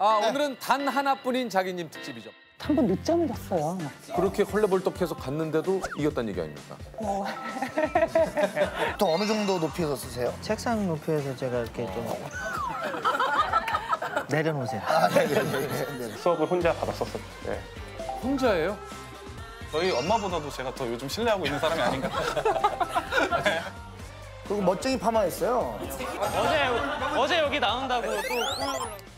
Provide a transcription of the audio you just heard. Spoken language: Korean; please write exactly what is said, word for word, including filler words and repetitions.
아, 오늘은 단 하나뿐인 자기님 특집이죠. 한 번 늦잠을 잤어요. 그렇게 헐레벌떡해서 갔는데도 이겼다는 얘기 아닙니까? 어. 또 어느 정도 높이에서 쓰세요? 책상 높이에서 제가 이렇게 좀 내려놓으세요. 아, 네네네. 수업을 혼자 받았었어요. 네. 혼자예요? 저희 엄마보다도 제가 더 요즘 신뢰하고 있는 사람이 아닌가. 그리고 멋쟁이 파마했어요. 어제 어제 여기 나온다고 또 꿈을